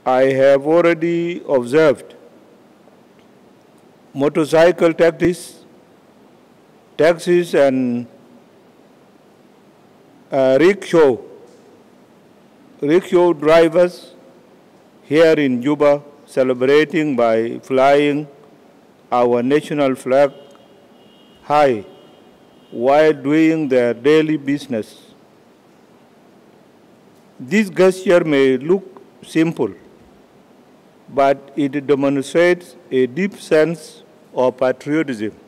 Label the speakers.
Speaker 1: I have already observed motorcycle taxis and rickshaw drivers here in Juba celebrating by flying our national flag high while doing their daily business. This gesture may look simple, but it demonstrates a deep sense of patriotism